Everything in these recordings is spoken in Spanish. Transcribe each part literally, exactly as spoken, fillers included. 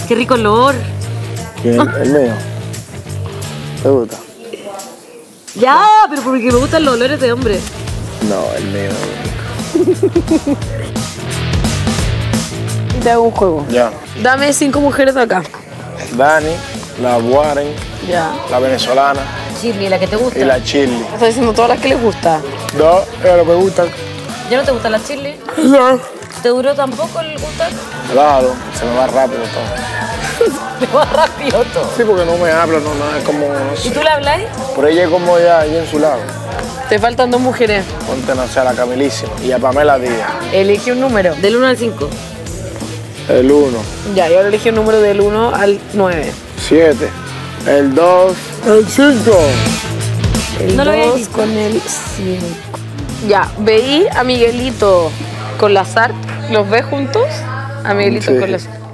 Qué rico olor. ¿Quién? El mío. ¿Te gusta? Ya, pero porque me gustan los olores de hombre. No, el mío. Y te hago un juego. Ya. Dame cinco mujeres de acá. Dani, la Warren, Ya. la venezolana Shirley, la que te gusta. y la Chili. Estás diciendo todas las que les gusta. No, es lo que me gustan. ¿Ya no te gusta la Shirley? No. ¿Te duró tampoco el gustar? Claro, se me va rápido todo. Te va rápido todo. Sí, porque no me habla, no, no, es como, no ¿Y sé. tú le habláis? Por ella es como ya ahí en su lado. Te faltan dos mujeres. Ponte, no sé, a la Camilísima y a Pamela Díaz. Elige un número. Del uno al cinco. El uno, Ya, yo ahora elegí un número del uno al nueve. siete, el dos, el cinco. El No lo había dos visto. con el cinco. Ya, veí a Miguelito con la Sart. ¿Los ves juntos? A Miguelito Sí. con la Sart.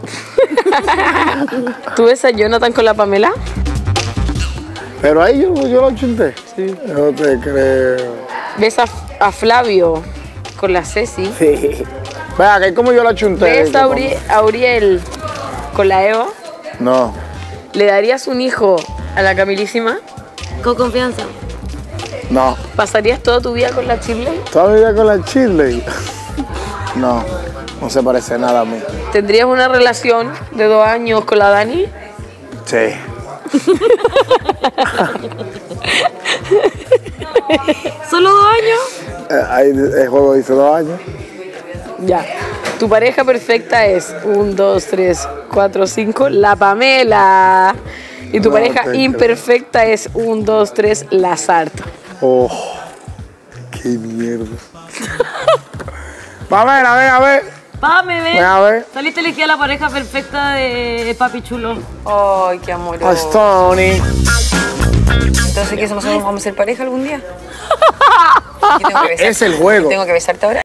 ¿Tú ves a Jonathan con la Pamela? Pero ahí yo, yo lo chunté. Sí. No te creo. ¿Ves a, a Flavio con la Ceci? Sí. Vea, que como yo la chunté. ¿Ves a, Uri- a Uriel con la Eva? No. ¿Le darías un hijo a la Camilísima? Con confianza. No. ¿Pasarías toda tu vida con la Shirley? ¿Toda mi vida con la Shirley? No, no se parece nada a mí. ¿Tendrías una relación de dos años con la Dani? Sí. ¿Solo dos años? Eh, Ahí el juego dice dos años. Ya. Tu pareja perfecta es un, dos, tres, cuatro, cinco, la Pamela. Y tu No pareja te imperfecta es un, dos, tres, la Sart. Oh, qué mierda. Va a ver, a ver, a ver. Pame, ven. Ven a ver. Saliste elegida la pareja perfecta de Papi Chulo. Ay, qué amor. A Stoney. Entonces, ¿qué somos? ¿Vamos a ser pareja algún día? ¿Yo tengo que besar- Es el juego. ¿Tengo que besarte ahora?